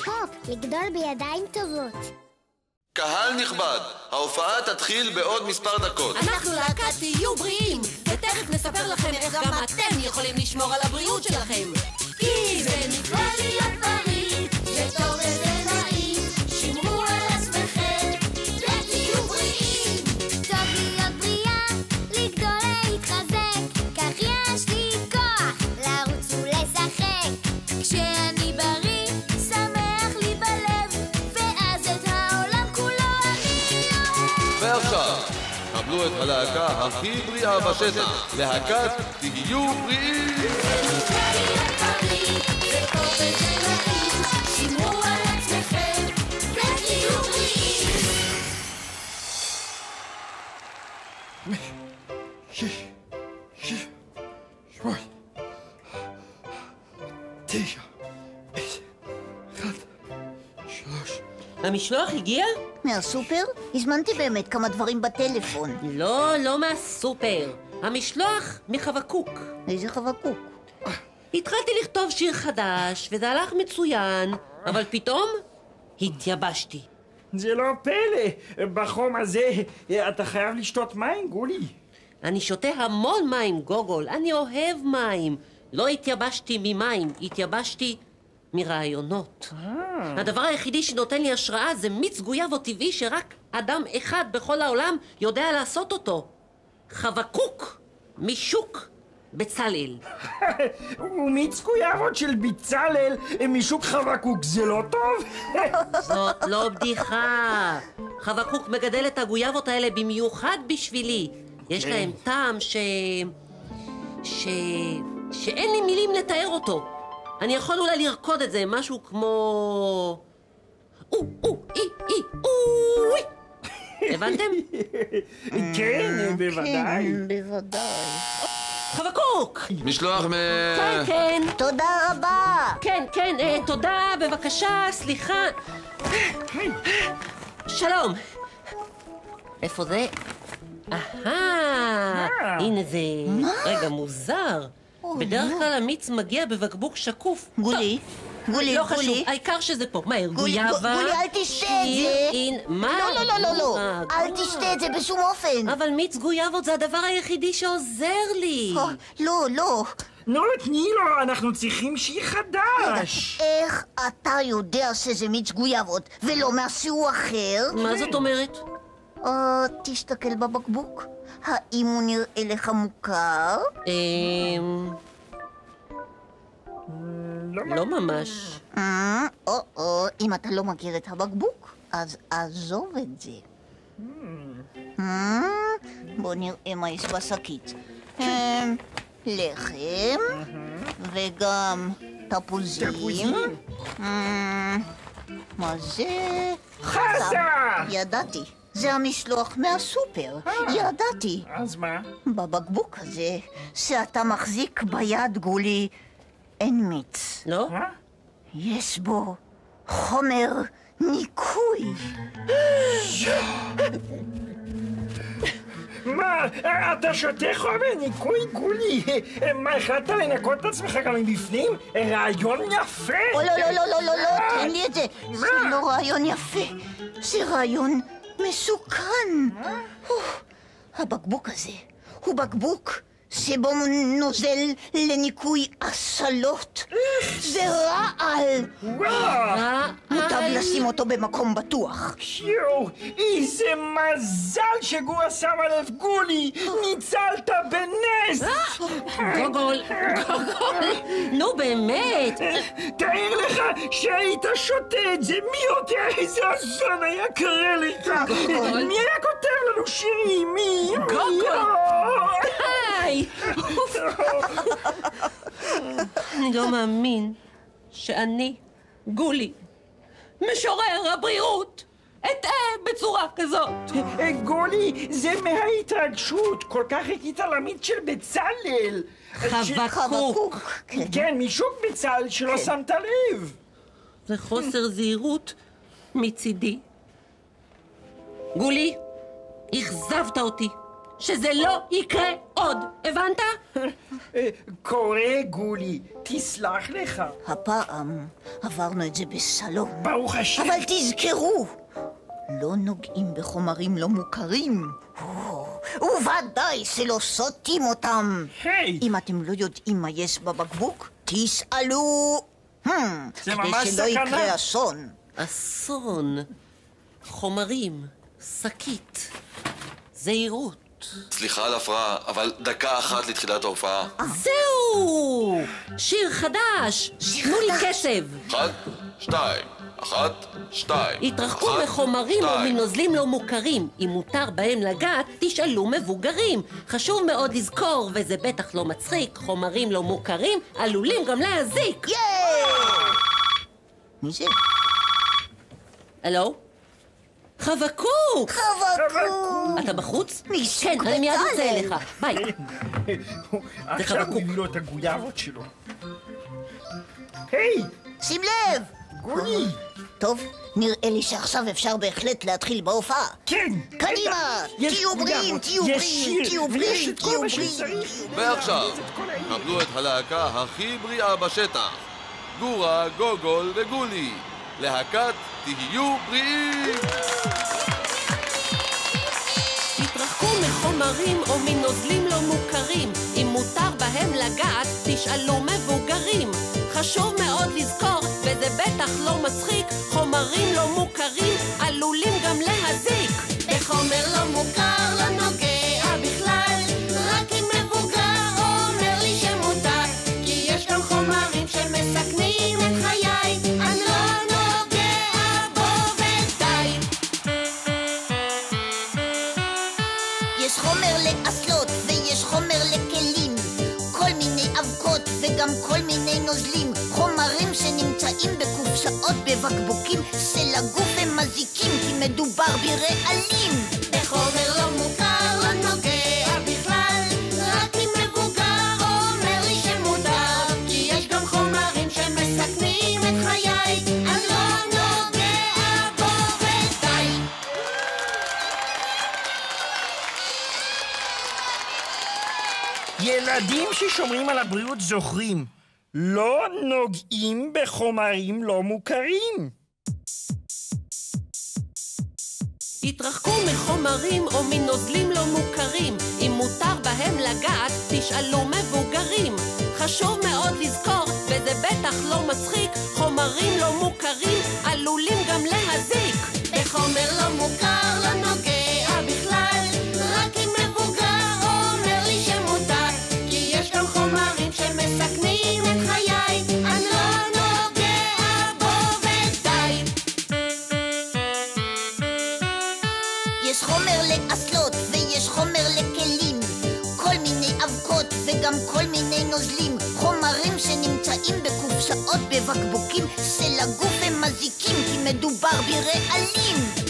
הופ, לגדול בידיים טובות. קהל נכבד, ההופעה תתחיל בעוד מספר דקות. אנחנו להקת תהיו בריאים, ותכף נספר לכם איך גם אתם יכולים לשמור על הבריאות שלכם. כי זה נפלא להיות בריא, זה טוב וזה נעים, שמרו על עצמכם, ותהיו בריאים. טוב להיות בריאה, לגדול להתחזק, כך יש לי כוח לרוץ ולשחק. כשאני בריא, שמח לי בלב, ואז את העולם כולו אני אוהב. ועכשיו, קבלו את הלהקה הכי בריאה בשטח, להקת תהיו בריאים. שמרו על עצמכם, ותהיו בריאים. 6, 8, 9, 10, 1, 3. המשלוח הגיע? מהסופר? הזמנתי באמת כמה דברים בטלפון. לא מהסופר. המשלוח מחבקוק. איזה חבקוק? התחלתי לכתוב שיר חדש, וזה הלך מצוין, אבל פתאום התייבשתי. זה לא פלא, בחום הזה אתה חייב לשתות מים, גולי. אני שותה המון מים, גוגול, אני אוהב מים. לא התייבשתי ממים, התייבשתי מרעיונות. הדבר היחידי שנותן לי השראה זה מיץ גויאבו טבעי שרק אדם אחד בכל העולם יודע לעשות אותו. חבקוק משוק בצלאל. ומיץ גויאבות של בצלאל משוק חבקוק זה לא טוב? זאת לא בדיחה. חבקוק מגדל את הגויאבות האלה במיוחד בשבילי. יש להם טעם שאין לי מילים לתאר אותו. אני יכול אולי לרקוד את זה, משהו כמו... אוי. הבנתם? כן, בוודאי. כן, בוודאי. חבקוק! משלוח כן. תודה רבה. כן, תודה, בבקשה, סליחה. שלום. איפה זה? הנה זה... רגע, מוזר. בדרך כלל המיץ מגיע בבקבוק שקוף. גולי, לא חשוב, העיקר שזה פה. מהר, גויאבה. גולי, אל תשתה את זה. מה? לא. אל תשתה את זה בשום אופן. אבל מיץ גויאבות זה הדבר היחידי שעוזר לי. לא. נו, תני לו, אנחנו צריכים שיר חדש. איך אתה יודע שזה מיץ גויאבות ולא משהו אחר? מה זאת אומרת? תסתכל בבקבוק. האם הוא נראה לך מוכר? לא ממש. אם אתה לא מכיר את הבקבוק, אז עזוב את זה. בוא נראה מה יש בשקית. לחם וגם תפוזים. מה זה? חסה! ידעתי. זה המשלוח מהסופר. ידעתי. אז מה? בבקבוק הזה שאתה מחזיק ביד, גולי, אין מיץ. לא? יש בו חומר ניקוי. מה? אתה שותה חומר ניקוי, גולי? מה, החלטת לנקות את עצמך גם מבפנים? רעיון יפה! לא, תן לי את זה. זה לא רעיון יפה, זה רעיון מסוכן. הבקבוק הזה הוא בקבוק שבו נוזל לניקוי אסלות. זה רעל. מוטב לשים אותו במקום בטוח. יואו, איזה מזל שגור שם עליו, גולי. ניצלת בנס. גוגול, נו באמת. תאר לך שהיית שותה את זה, מי יודע איזה אסון היה קרה לך. מי היה כותב לנו שירים? מי? די! אני לא מאמין שאני, גולי, משורר הבריאות, אטעה בצורה כזאת. גולי, זה מההתרגשות. כל כך חיכית למיץ של בצלאל. חבקוק. כן, משוק בצלאל שלא שמת לב. זה חוסר זהירות מצידי. גולי, אכזבת אותי. שזה לא יקרה עוד. הבנת? קורא גולי, תסלח לך. הפעם עברנו את זה בסלום. ברוך השם. אבל תזכרו, לא נוגעים בחומרים לא מוכרים. וודאי שלא סוטים אותם. היי! אם אתם לא יודעים מה יש בבקבוק, תסעלו. זה ממש כדי שלא סכנה. יקרה אסון. אסון. חומרים. שקית. זהירות. סליחה על הפרעה, אבל דקה אחת לתחילת ההופעה. זהו! שיר חדש! תנו לי קשב! 1, 2, 1, 2. התרחקו מחומרים או מנוזלים לא מוכרים. אם מותר בהם לגעת, תשאלו מבוגרים. חשוב מאוד לזכור, וזה בטח לא מצחיק, חומרים לא מוכרים עלולים גם להזיק. מי זה? הלו? חבקוק! חבקוק! אתה בחוץ? מסוג כן, אני מיד יוצא בצלאל. אליך. ביי. עכשיו חבקוק. הוא הביא לו את הגויאבות שלו. היי! שים לב! גולי! טוב, נראה לי שעכשיו אפשר בהחלט להתחיל בהופעה. כן! קדימה! יש תהיו בריאים, גויאבות, תהיו יש בריאים, שיר, תהיו ויש בריאים, את כל תהיו מה בריאים. שצריך. ועכשיו, את כל העניין. קבלו את הלהקה הכי בריאה בשטח. גורה, גוגול וגולי. להקת תהיו בריאים! התרחקו מחומרים או מנוזלים לא מוכרים. אם מותר בהם לגעת, תשאלו מבוגרים. חשוב מאוד לזכור, וזה בטח לא מצחיק, חומרים לא מוכרים עלולים גם להזיק. בחומר לא מוכר לא נוגע בכלל, רק אם מבוגר אומר לי שמותר, כי יש גם חומרים שמסכנים את חיי, אני לא נוגע בו ודי. יש חומר לאסלות ויש חומר לכלים, כל מיני אבקות וגם כל מיני נוזלים, חומרים שנמצאים בקופסאות בבקבוקים, שלגוף הם מזיקים כי מדובר ברעלים. בחומר לא מוכר לא נוגע בכלל, רק אם מבוגר אומר לי שמותר, כי יש גם חומרים שמסכנים את חיי, אני לא נוגע בו ודי. ילדים ששומרים על הבריאות זוכרים, לא נוגעים בחומרים לא מוכרים. התרחקו מחומרים או מנוזלים לא מוכרים. אם מותר בהם לגעת, תשאלו מבוגרים. חשוב מאוד לזכור, וזה בטח לא מצחיק, חומרים לא מוכרים עלולים גם להזיק. בחומר לא מוכר לא נוגע בכלל, רק אם מבוגר אומר לי שמותר, כי יש גם חומרים שמסכנים את חיי, אני לא נוגע בו ודי. יש חומר לאסלות ויש חומר לכלים, כל מיני אבקות וגם כל מיני נוזלים, חומרים שנמצאים בקופסאות בבקבוקים, שלגוף הם מזיקים כי מדובר ברעלים.